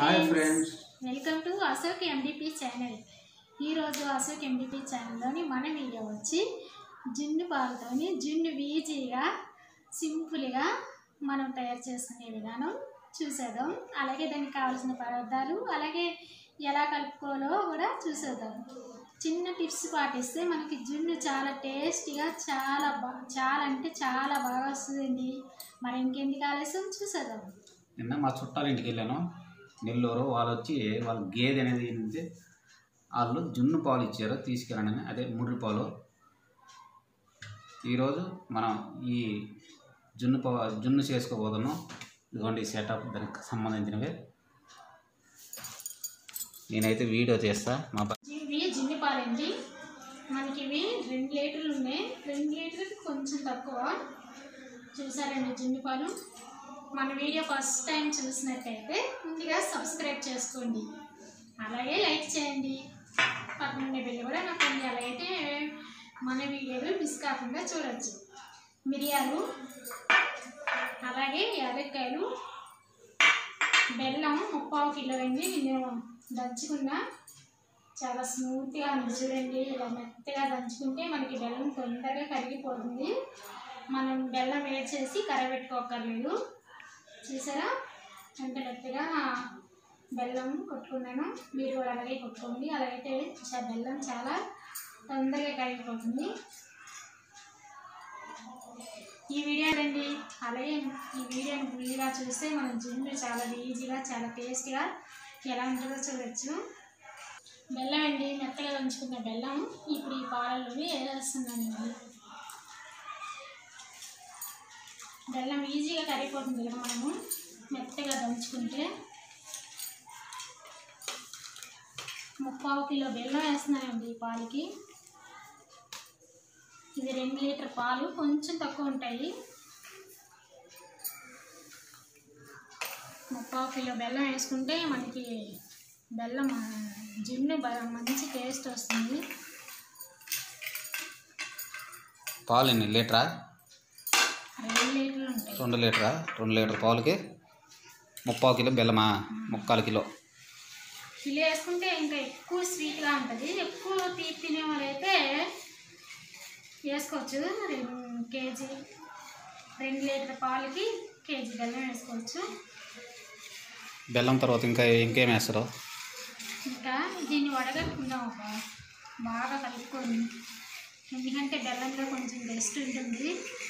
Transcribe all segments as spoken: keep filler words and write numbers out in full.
Hi friends, welcome to Ashok MDP channel. ఈరోజు Ashok MDP ఛానల్లోని మన video వచ్చి జున్ను పాలతోని జున్ను ఈజీగా సింపుల్గా మనం తయారు చేసుకునే విధానం చూసేద్దాం. అలాగే దానికి కావాల్సిన పదార్థాలు, అలాగే ఎలా కలుపుకోవాలో కూడా చూసేద్దాం. చిన్న టిప్స్ పాటిస్తే మనకి జున్ను చాలా టేస్టీగా చాలా బా చాలా అంటే చాలా బాగా వస్తుందండి. మరి ఇంకెందుకు ఆలస్యం చూసేద్దాం. నిన్న మా చుట్టాల ఇంటికి వెళ్ళాను, నెల్లూరు. వాళ్ళు వచ్చి వాళ్ళ గేదె అనేది ఏంటంటే వాళ్ళు జున్ను పాలు ఇచ్చారు, తీసుకెళ్ళండి. అదే ముర్రి పాలు. ఈరోజు మనం ఈ జున్ను పా జున్ను చేసుకోబోతున్నాం. ఇదిగోండి సెటప్, దానికి సంబంధించినవి. నేనైతే వీడియో చేస్తా. మా ఇవి జున్ను పాలండి. మనకి ఇవి రెండు లీటర్లు ఉన్నాయి. రెండు లీటర్కి కొంచెం తక్కువ. చూసారండి జున్ను పాలు. మన వీడియో ఫస్ట్ టైం చూసినట్టయితే ముందుగా సబ్స్క్రైబ్ చేసుకోండి, అలాగే లైక్ చేయండి. పక్కన బిల్లు కూడా నొక్కండి, అలాగైతే మన వీడియోలు మిస్ కాకుండా చూడవచ్చు. మిరియాలు, అలాగే యాలక్కాయలు, బెల్లం ముప్పావు కిలో అండి. నేను దంచుకున్నా, చాలా స్మూత్గా ఉంది చూడండి. ఇలా మెత్తగా దంచుకుంటే మనకి బెల్లం తొందరగా కరిగిపోతుంది. మనం బెల్లం వేడి చేసి కరగబెట్టుకోకర్లేదు. చూసారా ఎంత మెత్తగా బెల్లం కొట్టుకున్నాను. మీరు కూడా అలాగే కొట్టుకోండి, అలాగైతే బెల్లం చాలా తొందరగా కరిగిపోతుంది. ఈ వీడియో అండి, అలాగే ఈ వీడియోని ఫుల్గా చూస్తే మనం జున్ను చాలా ఈజీగా చాలా టేస్టీగా ఎలా ఉంటుందో చూడవచ్చు. బెల్లం అండి, మెత్తగా దంచుకున్న బెల్లం ఇప్పుడు ఈ పాలల్లోనే వేసేస్తున్నానండి. బెల్లం ఈజీగా కరిగిపోతుంది కదా మనము మెత్తగా దంచుకుంటే. ముప్పావు కిలో బెల్లం వేస్తున్నానండి ఈ పాలకి. ఇది రెండు లీటర్ పాలు, కొంచెం తక్కువ ఉంటాయి. ముప్పావు కిలో బెల్లం వేసుకుంటే మనకి బెల్లం జున్ను మంచి టేస్ట్ వస్తుంది. పాలు ఎన్ని లీటరా? రెండు లీటర్లు ఉంటాయి. రెండు లీటరా? రెండు లీటర్ పాలకి ముప్పావు కిలో బెల్లమా? ముక్కాలు కిలో కిలో వేసుకుంటే ఇంకా ఎక్కువ స్వీట్గా ఉంటుంది. ఎక్కువ తీపి తినే వాళ్ళైతే వేసుకోవచ్చు. రెండు కేజీ రెండు లీటర్ పాలకి కేజీ బెల్లం వేసుకోవచ్చు. బెల్లం తర్వాత ఇంకా ఇంకేం వేస్తారు? ఇంకా దీన్ని వడగట్టుకుందాం, ఒక బాగా కలుపుకొని. ఎందుకంటే బెల్లంలో కొంచెం టేస్ట్ ఉంటుంది.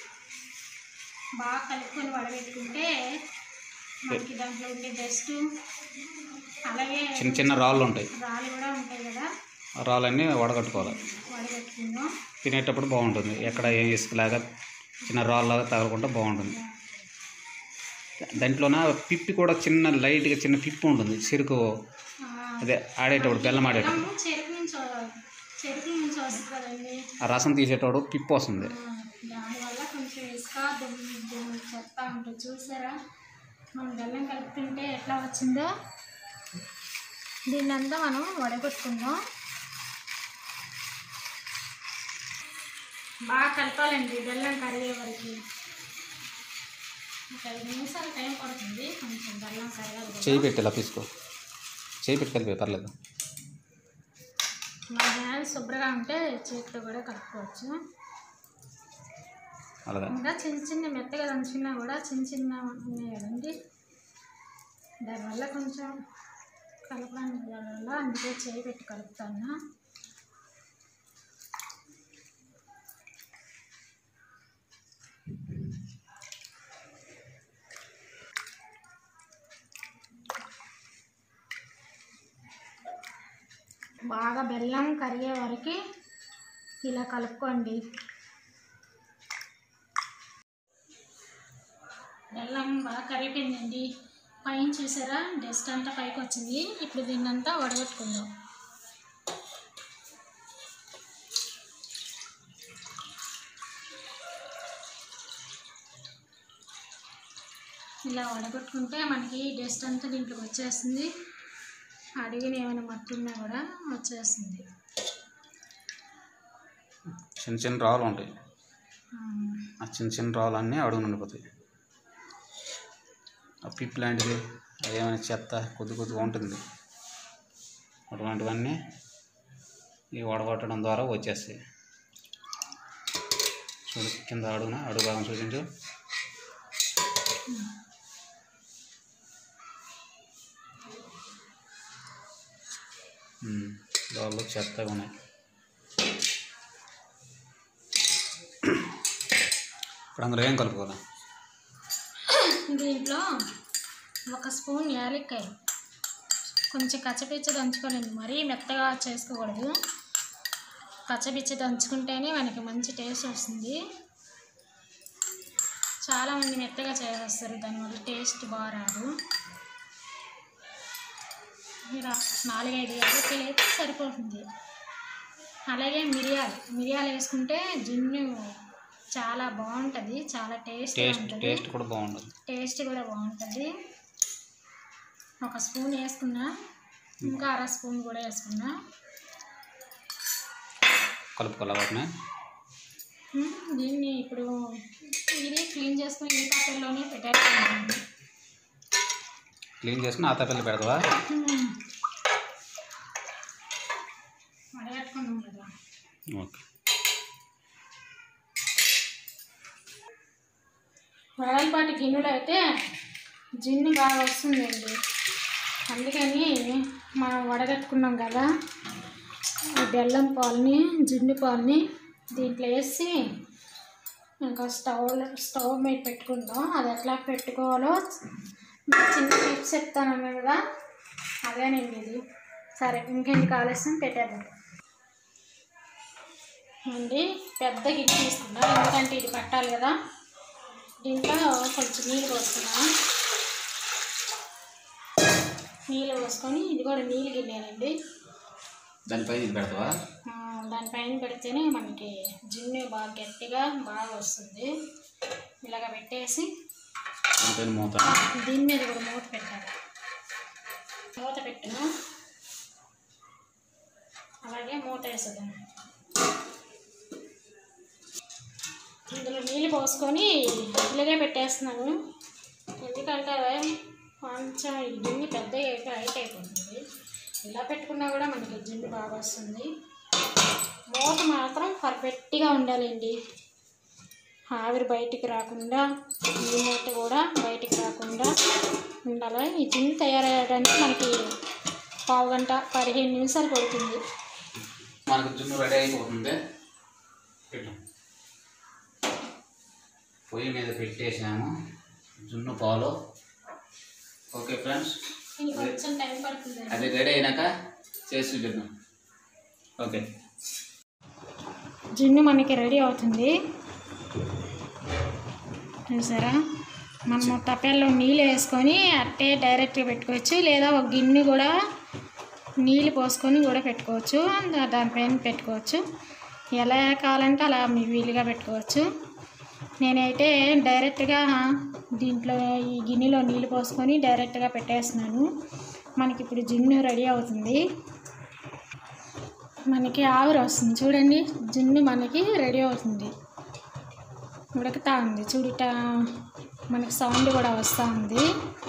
బాగా కలుపుకొని వడగట్టుకుంటే మనకి దాంట్లో ఉండే టేస్ట్, అలాగే చిన్న చిన్న రాళ్ళు ఉంటాయి, రాళ్ళు కూడా ఉంటాయి కదా, రాళ్ళన్నీ వడగట్టుకోవాలి. వడగట్టుకుందాం. తినేటప్పుడు బాగుంటుంది, ఎక్కడ ఏం ఇసుకలాగా చిన్న రాళ్ళలాగా తగలకుండా బాగుంటుంది. దాంట్లోన పిప్పి కూడా చిన్న లైట్గా చిన్న పిప్పి ఉంటుంది, చెరుకు. అదే ఆడేటప్పుడు బెల్లం ఆడేటప్పుడు చెరుకు నుంచి చెరుకు నుంచి వస్తుంది కదండి, ఆ రసం తీసేటప్పుడు పిప్పి వస్తుంది. దానివల్ల కొంచెం ఇసుక దుమ్ము చెత్త ఉంటుంది. చూసారా మనం బెల్లం కలుపుతుంటే ఎట్లా వచ్చిందో. దీన్నంతా మనం వడగొట్టుకుందాం. బాగా కలపాలండి బెల్లం కరిగే వరకు. ఒక ఐదు నిమిషాలు టైం పడుతుంది, కొంచెం బెల్లం కరగాలి. చేయి పెట్టి ఇలా తీసుకో, చేయి పెట్టి కలిపి పర్లేదు. మన హ్యాండ్ శుభ్రంగా ఉంటే చేతితో కూడా కలుపుకోవచ్చు. అలాగా ఇంకా చిన్న చిన్న మెత్తగా దంచుకున్నా కూడా చిన్న చిన్న ఉన్నాయి కదండి, దానివల్ల కొంచెం కలపడానికి వల్ల అందుకే చేయి పెట్టి కలుపుతాను. బాగా బెల్లం కరిగే వరకు ఇలా కలుపుకోండి. బెల్లం బాగా కరిగిపోయిందండి. పైన చూసారా డస్ట్ అంతా పైకి వచ్చింది. ఇప్పుడు దీన్నంతా వడగట్టుకుందాం. ఇలా వడగొట్టుకుంటే మనకి డస్ట్ అంతా దీంట్లోకి వచ్చేస్తుంది. అడిగిన ఏమైనా మట్టున్నా కూడా వచ్చేస్తుంది. చిన్న చిన్న రాళ్ళు ఉంటాయి, ఆ చిన్న చిన్న రాళ్ళు అన్నీ అడుగు నుండిపోతాయి. ఆ పిప్ లాంటిది అదేమైనా చెత్త కొద్ది కొద్దిగా ఉంటుంది, అటువంటివన్నీ ఈ వడగొట్టడం ద్వారా వచ్చేస్తాయి. చూడు కింద అడుగున అడుగు భాగం చూపించు. దానిలో చెత్తగా ఉన్నాయి. ఇప్పుడు అందులో ఏం కలుపుకోవాలి? దీంట్లో ఒక స్పూన్ యాలక్కాయ, కొంచెం కచ్చపిచ్చ దంచుకోలేదు, మరీ మెత్తగా చేసుకోకూడదు. కచ్చపిచ్చ దంచుకుంటేనే మనకి మంచి టేస్ట్ వస్తుంది. చాలామంది మెత్తగా చేసేస్తారు, దానివల్ల టేస్ట్ బాగా రాదు. మీరు నాలుగైదు యాలక్కాయలు అయితే సరిపోతుంది. అలాగే మిరియాలు మిరియాలు వేసుకుంటే జున్ను చాలా బాగుంటుంది, చాలా టేస్ట్ ఉంటుంది. టేస్ట్ కూడా బాగుంటుంది టేస్ట్ కూడా బాగుంటుంది. ఒక స్పూన్ వేసుకున్నా, ఇంకా అర స్పూన్ కూడా వేసుకున్నా. కలుపుకోవాలి వాటిని. దీన్ని ఇప్పుడు ఇది క్లీన్ చేసుకుని ఈ పాత్రలోనే పెట్టేస్తాను. క్లీన్ చేసుకుని ఆ తప్పలు పెడతావా? వడగట్టుకున్నాం కదా. ఓకే. వడలపాటి గిన్నెలో అయితే జిన్ను బాగా వస్తుందండి. అందుకని మనం వడగట్టుకున్నాం కదా, ఈ బెల్లం పాలని జిన్ను పాలని దీంట్లో వేసి ఇంకా స్టవ్ స్టవ్ మీద పెట్టుకుందాం. అది ఎట్లా పెట్టుకోవాలో చిన్న టిప్స్ చెప్తాను కదా, అదేనండి ఇది. సరే ఇంకెందుకు ఆలస్యం, పెట్టేద్దాం అండి. పెద్ద గిన్నె తీసుకున్నా, ఎందుకంటే ఇది పట్టాలి కదా. దీంట్లో కొంచెం నీళ్ళు పోసుకున్నా. నీళ్ళు పోసుకొని, ఇది కూడా నీళ్ళు గిన్నెనండి. దానిపైన ఇది పెడతావా? దానిపైన పెడితేనే మనకి జిన్ను బాగా గట్టిగా బాగా వస్తుంది. ఇలాగ పెట్టేసి మూత, దీని మీద కూడా మూత పెట్టాలి. మూత పెట్టిన అలాగే మూత వేసేదాన్ని. ఇందులో నీళ్ళు పోసుకొని ఇలాగే పెట్టేస్తున్నాను, ఎందుకంటే కొంచెం ఈ గిన్నె పెద్దగా అయిపోయి హైట్ అయిపోతుంది. ఇలా పెట్టుకున్నా కూడా మనకి జిన్ను బాగా వస్తుంది. మూత మాత్రం పర్ఫెక్ట్గా ఉండాలండి, ఆవిరి బయటికి రాకుండా, ఈ మూత కూడా బయటికి రాకుండా ఉండాలి. ఈ జిన్ను తయారయ్యడానికి మనకి పావు గంట పదిహేను నిమిషాలు పడుతుంది. మనకు జున్ను రెడీ అయిపోతుంది. పెట్టు, పొయ్యి మీద పెట్టేసాము జున్ను పాలు. ఓకే ఫ్రెండ్స్, కొంచెం టైం పడుతుంది. అది రెడీ అయినాక చేసి చూద్దాం. ఓకే, జున్ను మనకి రెడీ అవుతుంది. చూసారా, మనము తపెల్లో నీళ్ళు వేసుకొని అట్టే డైరెక్ట్గా పెట్టుకోవచ్చు, లేదా ఒక గిన్నె కూడా నీళ్ళు పోసుకొని కూడా పెట్టుకోవచ్చు, దానిపైన పెట్టుకోవచ్చు. ఎలా కావాలంటే అలా మీ వీలుగా పెట్టుకోవచ్చు. నేనైతే డైరెక్ట్గా దీంట్లో ఈ గిన్నెలో నీళ్ళు పోసుకొని డైరెక్ట్గా పెట్టేస్తున్నాను. మనకి ఇప్పుడు జున్ను రెడీ అవుతుంది. మనకి ఆవిరి వస్తుంది చూడండి, జున్ను మనకి రెడీ అవుతుంది, ఉడుకుతూ ఉంది. చూడుట మనకి సౌండ్ కూడా వస్తూ ఉంది.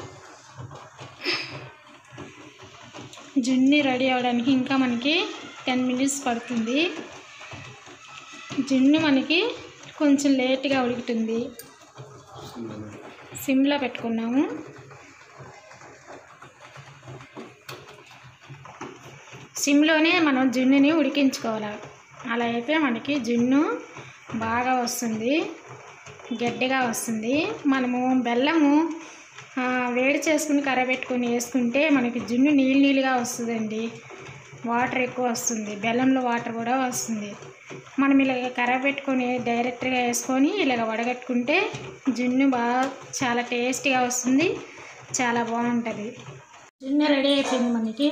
జున్ను రెడీ అవ్వడానికి ఇంకా మనకి టెన్ మినిట్స్ పడుతుంది. జున్ను మనకి కొంచెం లేట్గా ఉడుకుతుంది. సిమ్లో పెట్టుకున్నాము. సిమ్లోనే మనం జున్నుని ఉడికించుకోవాలి. అలా అయితే మనకి జున్ను బాగా వస్తుంది, గట్టిగా వస్తుంది. మనము బెల్లము వేడి చేసుకుని కరబెట్టుకొని వేసుకుంటే మనకి జున్ను నీళ్ళు నీళ్ళుగా వస్తుందండి, వాటర్ ఎక్కువ వస్తుంది, బెల్లంలో వాటర్ కూడా వస్తుంది. మనం ఇలాగ కరబెట్టుకొని డైరెక్ట్గా వేసుకొని ఇలాగ వడగట్టుకుంటే జున్ను బాగా చాలా టేస్టీగా వస్తుంది, చాలా బాగుంటుంది. జున్ను రెడీ అయిపోయింది మనకి.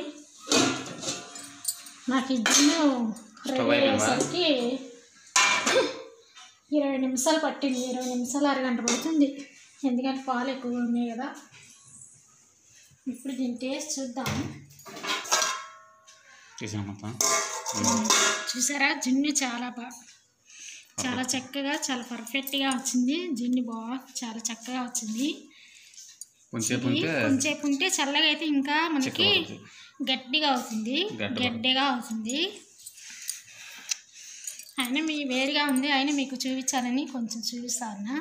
నాకు ఈ జున్ను రెడీ అయ్యేసరికి ఇరవై నిమిషాలు పట్టింది. ఇరవై నిమిషాలు అరగంట పడుతుంది, ఎందుకంటే పాలు ఎక్కువ ఉన్నాయి కదా. ఇప్పుడు దీని టేస్ట్ చూద్దాం. చూసారా, జున్ను చాలా బాగా చాలా చక్కగా చాలా పర్ఫెక్ట్గా వచ్చింది. జున్ను బాగా చాలా చక్కగా వచ్చింది. కొంచెంసేపు ఉంటే కొంచెంసేపు ఉంటే చల్లగా అయితే ఇంకా మనకి గట్టిగా అవుతుంది, గడ్డగా అవుతుంది. అయినా మీ వేడిగా ఉంది, అయినా మీకు చూపించాలని కొంచెం చూపిస్తాను.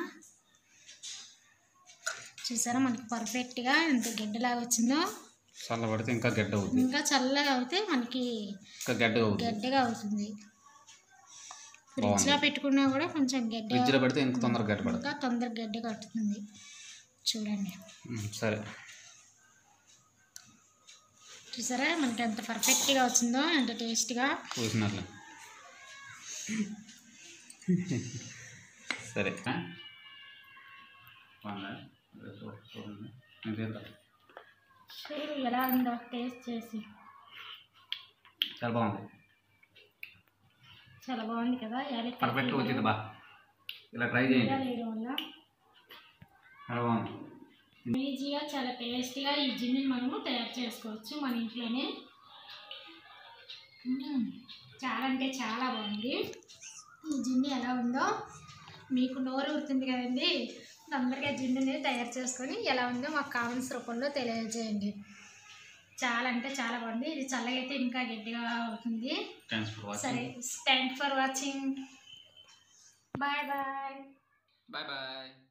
చూసారా మనకి పర్ఫెక్ట్గా ఎంత గడ్డలాగా వచ్చిందో. చల్లబడితే ఇంకా గడ్డ అవుతుంది, ఇంకా చల్లగా అవుతే మనకి ఇంకా గడ్డగా అవుతుంది, గడ్డగా అవుతుంది. ఫ్రిడ్జ్లో పెట్టుకున్నా కూడా కొంచెం గడ్డ, ఫ్రిడ్జ్లో పెడితే ఇంకా తొందరగా గడ్డ పడుతుంది, ఇంకా తొందరగా గడ్డ కట్టుతుంది. చూడండి సరే చూసారా మనకి ఎంత పర్ఫెక్ట్గా వచ్చిందో, ఎంత టేస్ట్గా చూసినట్లే. సరే చూడు ఎలా ఉందో టేస్ట్ చేసి. చాలా బాగుంది, చాలా బాగుంది కదా. పర్ఫెక్ట్గా వచ్చింది బా, ఇలా ట్రై చేయండి. వేయడం వల్ల చాలా బాగుంది, ఈజీగా చాలా టేస్టీగా ఈ జిన్ని మనము తయారు చేసుకోవచ్చు మన ఇంట్లోనే. చాలా అంటే చాలా బాగుంది. ఈ జిన్ని ఎలా ఉందో మీకు నోరు ఊరుతుంది కదండి. తొందరగా జిన్నుని తయారు చేసుకొని ఎలా ఉందో మాకు కామెంట్స్ రూపంలో తెలియజేయండి. చాలా అంటే చాలా బాగుంది. ఇది చల్లగా అయితే ఇంకా గట్టిగా అవుతుంది. సరే thank for watching. Bye bye bye bye.